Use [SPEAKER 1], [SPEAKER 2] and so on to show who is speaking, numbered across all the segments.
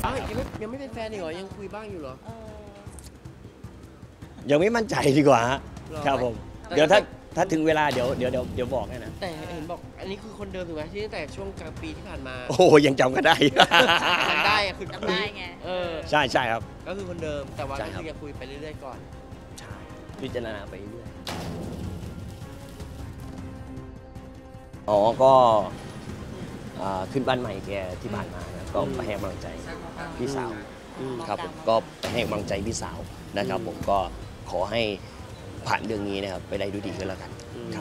[SPEAKER 1] ยังไม่เป็นแฟนอีกเหรอยังคุยบ้างอยู่เหรอ
[SPEAKER 2] ยังไม่มั่นใจดีกว่าครับผมเดี๋ยวถ้าถึงเวลาเดี๋ยวบอกให้นะ
[SPEAKER 1] แต่เห็นบอกอันนี้คือคนเดิมถูกไหมที่ตั้งแต่ช่วงกลางปีที่ผ่านมา
[SPEAKER 2] โอ้ยังจำกันได้
[SPEAKER 1] จำได้คือ
[SPEAKER 3] จำได้ไง
[SPEAKER 2] ใช่ครับ
[SPEAKER 1] ก็คือคนเดิมแต่ว่าก็คือยังคุยไปเรื่อยๆก่อน
[SPEAKER 2] ใช่พิจารณาไปเรื่อยอ๋อก็ขึ้นบ้านใหม่แกที่ผ่านมานะก็ให้กำลังใจพี่สาวครับผมก็ให้กำลังใจพี่สาวนะครับผมก็ขอให้ผ่านเรื่องนี้นะครับไปได้ดูดีขึ้นแล้วกันครับ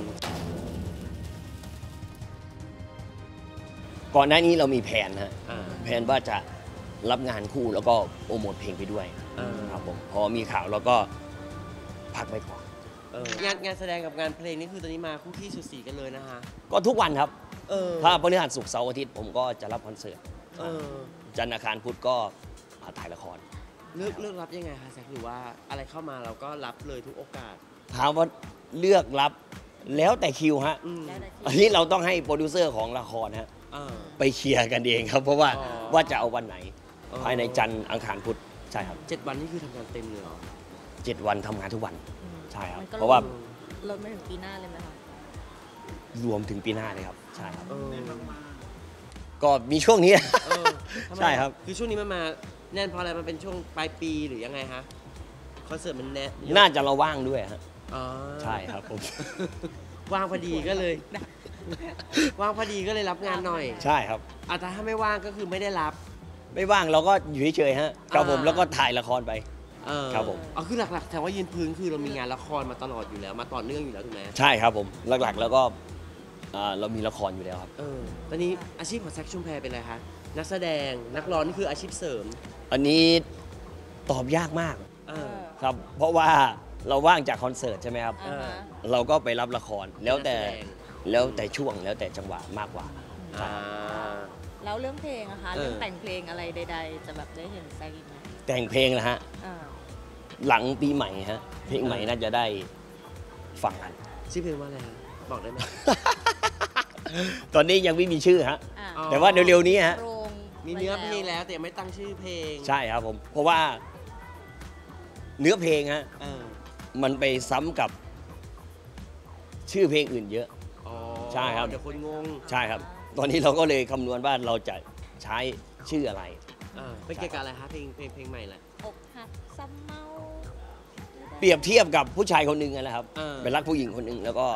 [SPEAKER 2] ก่อนหน้านี้เรามีแผนนะแผนว่าจะรับงานคู่แล้วก็โปรโมทเพลงไปด้วยครับผมพอมีข่าวแล้วก็พักไปก่อน
[SPEAKER 1] งานแสดงกับงานเพลงนี่คือตอนนี้มาคู่ขี้สุดสีกันเลยนะฮะ
[SPEAKER 2] ก็ทุกวันครับถ้าพฤหัสศุกร์เสาร์อาทิตย์ผมก็จะรับคอนเสิร์ตจันทร์อังคารพุธก็ถ่ายละคร
[SPEAKER 1] เลือกรับยังไงคะแซคหรือว่าอะไรเข้ามาเราก็รับเลยทุกโอกาส
[SPEAKER 2] ถามว่าเลือกรับแล้วแต่คิวฮะอันนี้เราต้องให้โปรดิวเซอร์ของละครฮะไปเคลียร์กันเองครับเพราะว่าจะเอาวันไหนภายในจันทร์อังคารพุธใช่ครับ
[SPEAKER 1] 7 วันนี่คือทำงานเต็มเลยเหรอ
[SPEAKER 2] 7 วันทำงานทุกวันใช่ครับเพราะว่า
[SPEAKER 3] เราไม่ถึงปีหน้าเลยไหมคะ
[SPEAKER 2] รวมถึงปีหน้าเลยครับใช่ครับก็มีช่วงนี้ใช่ครับ
[SPEAKER 1] คือช่วงนี้มันมาแน่นเพราะอะไรมันเป็นช่วงปลายปีหรือยังไงฮะคอนเสิร์ตมันแน่
[SPEAKER 2] น่าจะเราว่างด้วยฮะใช่ครับผม
[SPEAKER 1] ว่างพอดีก็เลยว่างพอดีก็เลยรับงานหน่อย
[SPEAKER 2] ใช่ครับ
[SPEAKER 1] แต่ถ้าไม่ว่างก็คือไม่ได้รับ
[SPEAKER 2] ไม่ว่างเราก็อยู่เฉยๆฮะครับผมแล้วก็ถ่ายละครไปครับผม
[SPEAKER 1] คือหลักๆแต่ว่ายืนพื้นคือเรามีงานละครมาตลอดอยู่แล้วมาต่อเนื่องอยู่แล้วถูกไหม
[SPEAKER 2] ใช่ครับผมหลักๆแล้วก็เรามีละครอยู่แล้วครับ
[SPEAKER 1] ตอนนี้อาชีพของแซคชุมแพเป็นอะไรคะนักแสดงนักร้องนี่คืออาชีพเสริม
[SPEAKER 2] อันนี้ตอบยากมากครับเพราะว่าเราว่างจากคอนเสิร์ตใช่ไหมครับเราก็ไปรับละครแล้วแต่ช่วงแล้วแต่จังหวะมากกว่า
[SPEAKER 3] แล้วเรื่องเพลงอะคะเรื่องแต่งเพลงอะไรใดๆจะแบบได้เห็นแซคอีกไหม
[SPEAKER 2] แต่งเพลงนะฮะหลังปีใหม่ฮะเพลงใหม่น่าจะได้ฟังกัน
[SPEAKER 1] ชื่อเพลงว่าอะไรฮะบอกได้ไหม
[SPEAKER 2] ตอนนี้ยังไม่มีชื่อฮะแต่ว่าเร็วๆนี้ฮะ
[SPEAKER 1] มีเนื้อเพลงแล้วแต่ยังไม่ตั้งชื่อเพลง
[SPEAKER 2] ใช่ครับผมเพราะว่าเนื้อเพลงฮะมันไปซ้ำกับชื่อเพลงอื่นเยอะใช่ครับ
[SPEAKER 1] เดี๋ยวคนงง
[SPEAKER 2] ใช่ครับตอนนี้เราก็เลยคำนวณว่าเราจะใช้ชื่ออะไร
[SPEAKER 1] เป็นเกี่ยวกับอะไรคะเพลงใหม่แหละ
[SPEAKER 3] อกหักซ้ำเมา
[SPEAKER 2] เปรียบเทียบกับผู้ชายคนหนึ่งนะครับไปรักผู้หญิงคนหนึ่งแล้วก็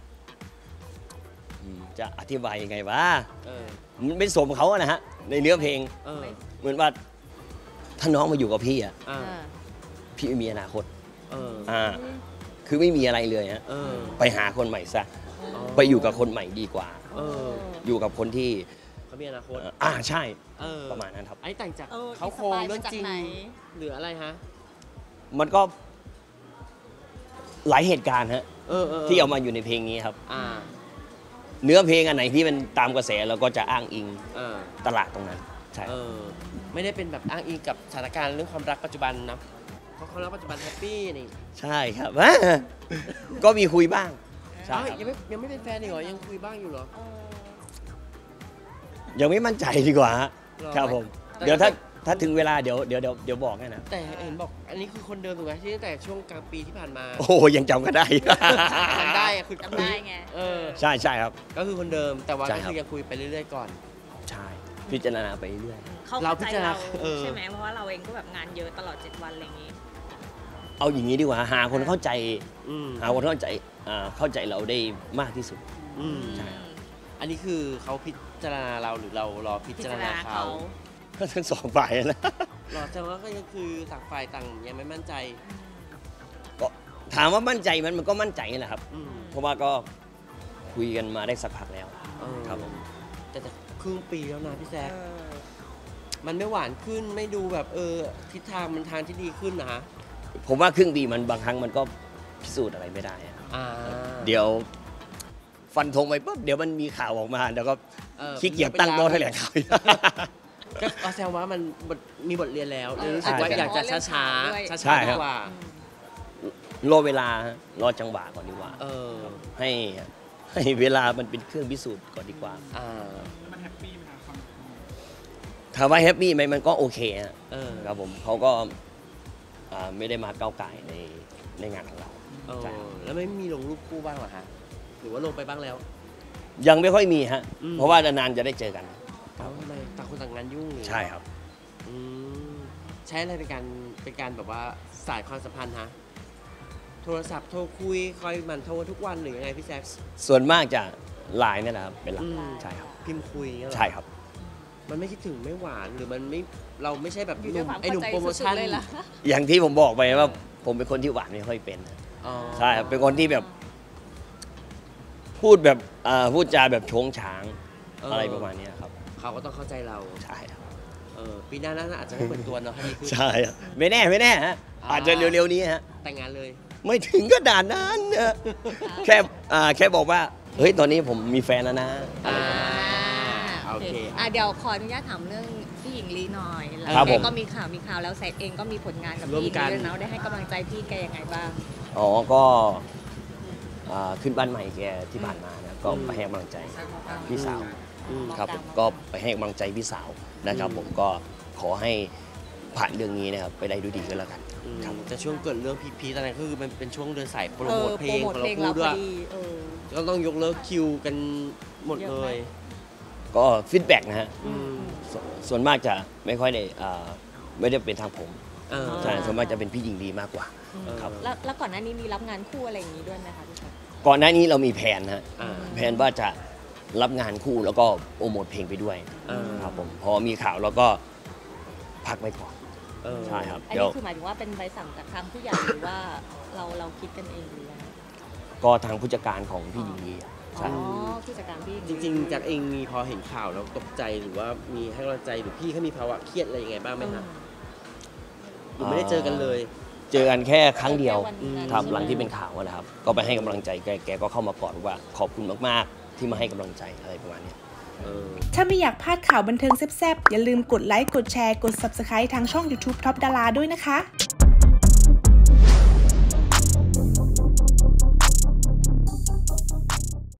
[SPEAKER 2] จะอธิบายยังไงวะมันเป็นสมเขานะฮะในเนื้อเพลงเหมือนว่าถ้าน้องมาอยู่กับพี่พี่ไม่มีอนาคตคือไม่มีอะไรเลยฮะไปหาคนใหม่ซะไปอยู่กับคนใหม่ดีกว่าอยู่กับคนที่
[SPEAKER 1] เขามีอนาคต
[SPEAKER 2] ใช่ประมาณนั้นครับ
[SPEAKER 1] ไอ้แต่งจากเขาโครงเรื่องจริงหรืออะไรฮะ
[SPEAKER 2] มันก็หลายเหตุการณ์ฮะที่เอามาอยู่ในเพลงนี้ครับเนื้อเพลงอันไหนที่มันตามกระแสเราก็จะอ้างอิงตลาดตรงนั้นใช่
[SPEAKER 1] ไม่ได้เป็นแบบอ้างอิงกับสถานการณ์เรื่องความรักปัจจุบันนะเพราะความรักปัจจุบันแฮปปี้นี่
[SPEAKER 2] ใช่ครับก็มีคุยบ้างใช่
[SPEAKER 1] ยังไม่เป็นแฟนอีกเหรอยังคุยบ้างอยู่เหรอ
[SPEAKER 2] ยังไม่มั่นใจดีกว่าครับผมเดี๋ยวถ้าถึงเวลาเดี๋ยวบอกให้นะ
[SPEAKER 1] แต่เห็นบอกอันนี้คือคนเดิมถูกไหมที่ตั้งแต่ช่วงกลางปีที่ผ่านมา
[SPEAKER 2] โอ้ยังจำกันได้
[SPEAKER 1] จำได้คือ
[SPEAKER 3] จำได้ไง
[SPEAKER 2] ใช่ครับ
[SPEAKER 1] ก็คือคนเดิมแต่ว่าก็คือยังคุยไปเรื่อยๆก่อน
[SPEAKER 2] ใช่พิจารณาไปเรื่อย
[SPEAKER 3] เราพิจารณาใช่ไหมเพราะว่าเราเองก็แบบงานเยอะตลอด7 วันอะไรอย่างนี้
[SPEAKER 2] เอาอย่างนี้ดีกว่าหาคนเข้าใจเข้าใจเราได้มากที่สุดใช่
[SPEAKER 1] อันนี้คือเขาพิจารณาเราหรือเรารอพิจารณาเขา
[SPEAKER 2] ก็ทั้งสองฝ่ายนะ
[SPEAKER 1] หรอแต่ว่าก็ยังคือต่างฝ่ายต่างยังไม่มั่นใจ
[SPEAKER 2] ก็ถามว่ามั่นใจมันก็มั่นใจแหละครับเพราะว่าก็คุยกันมาได้สักพักแล้วครับผม
[SPEAKER 1] แต่ครึ่งปีแล้วนะพี่แซคมันไม่หวานขึ้นไม่ดูแบบทิศทางมันทางที่ดีขึ้นนะฮะ
[SPEAKER 2] ผมว่าครึ่งปีมันบางครั้งมันก็พิสูจน์อะไรไม่ได้เดี๋ยวฟันธงไปปุ๊บเดี๋ยวมันมีข่าวออกมาเดี๋ยวก็ขี้เกียจตั้งโต๊ะแถลงข่าว
[SPEAKER 1] ก็แสดงว่ามันมีบทเรียนแล้วรู้สึกว่าอยากจะช้าดีกว่
[SPEAKER 2] ารอเวลารอจังหวะก่อนดีกว่าให้เวลามันเป็นเครื่องพิสูจน์ก่อนดีกว่า
[SPEAKER 4] มันแฮปปี้ไหมครับ
[SPEAKER 2] ถามว่าแฮปปี้ไหมมันก็โอเคครับผมเขาก็ไม่ได้มาก้าวไก่ในงานของเรา
[SPEAKER 1] แล้วไม่มีลงรูปคู่บ้างเหรอฮะหรือว่าลงไปบ้างแล้ว
[SPEAKER 2] ยังไม่ค่อยมีฮะเพราะว่านานๆจะได้เจอกัน
[SPEAKER 1] ทำไมต่างคนต่างงานยุ่ง
[SPEAKER 2] ใช่ครับ
[SPEAKER 1] ใช้อะไรเป็นการแบบว่าสายความสัมพันธ์ฮะโทรศัพท์โทรคุยคอยมันโทรทุกวันหรือยังไงพี่แซค
[SPEAKER 2] ส่วนมากจะไลน์นี่แหละครับเป็นหลักใช่ครับ
[SPEAKER 1] พิมพ์คุย
[SPEAKER 2] ใช่ครับ
[SPEAKER 1] มันไม่คิดถึงไม่หวานหรือมันไม่เราไม่ใช่แบบไอ้หนุ่มโปรโมชั่น
[SPEAKER 2] อย่างที่ผมบอกไปว่าผมเป็นคนที่หวานไม่ค่อยเป็นใช่เป็นคนที่แบบพูดจาแบบโฉงฉางอะไรประมาณนี้ครับ
[SPEAKER 1] เขาก็ต้องเข้าใจเรา
[SPEAKER 2] ใช่ครับ
[SPEAKER 1] ปีหน้าอาจจะไม่เหมือนตัวเนาะ
[SPEAKER 2] ใช่ไม่แน่ฮะอาจจะเร็วๆนี้ฮะ
[SPEAKER 1] แต่งงานเลย
[SPEAKER 2] ไม่ถึงก็ด่านนั้นแค่บอกว่าเฮ้ยตอนนี้ผมมีแฟนแล้วนะ
[SPEAKER 1] โอเค
[SPEAKER 3] เดี๋ยวขออนุญาตถามเรื่องพี่หญิงลีหน่อยแล้วแกก็มีข่าวแล้วแซคเองก็มีผลงานกับพี่ด้วยนะได้ให้กำลังใจพี่แกยังไงบ้าง
[SPEAKER 2] ก็ขึ้นบ้านใหม่แกที่ผ่านมานะก็ไปให้กำลังใจพี่สาวครับผมก็ไปให้กำลังใจพี่สาวนะครับผมก็ขอให้ผ่านเรื่องนี้นะครับไปได้ด้วยดีก็แล้วกัน
[SPEAKER 1] แต่ช่วงเกิดเรื่องพีตอนนั้นคือมันเป็นช่วงเดินสายโปรโมทเพลงของเราพูดด้วยก็ต้องยกเลิกคิวกันหมดเลย
[SPEAKER 2] ก็ฟีดแบ็กนะฮะส่วนมากจะไม่ค่อยได้ไม่ได้เป็นทางผมใช่ส่วนมากจะเป็นพี่หญิงดีมากกว่าครับ
[SPEAKER 3] แล้วก่อนหน้านี้มีรับงานคู่อะไรอย่างนี้ด้วยไหมคะพี่ชาย
[SPEAKER 2] ก่อนหน้านี้เรามีแผนฮะแผนว่าจะรับงานคู่แล้วก็โปรโมทเพลงไปด้วยครับผมพอมีข่าวแล้วก็พักไว้ก่อนใช่ครับ
[SPEAKER 3] อันนี้คือหมายถึงว่าเป็นใบสั่งจากทางผู้ใหญ่หรือว่าเราคิดกันเองหรือยัง
[SPEAKER 2] ก็ทางผู้จัดการของพี่หญิงดี
[SPEAKER 3] ใช่ผู้จัดการพี่
[SPEAKER 1] จริงๆจากเองมีพอเห็นข่าวแล้วตกใจหรือว่ามีให้กำลังใจหรือพี่เขามีภาวะเครียดอะไรยังไงบ้างไหมครับหรือไม่ได้เจอกันเลย
[SPEAKER 2] เจอกันแค่ครั้งเดียวครับหลังที่เป็นข่าวนะครับก็ไปให้กำลังใจแกก็เข้ามากอดว่าขอบคุณมากๆที่มาให้กำลังใจอะไรประมาณนี้
[SPEAKER 4] ถ้าไม่อยากพลาดข่าวบันเทิงแซ่บๆอย่าลืมกดไลค์กดแชร์กด Subscribe ทางช่อง YouTube Top Dara ด้วยนะคะ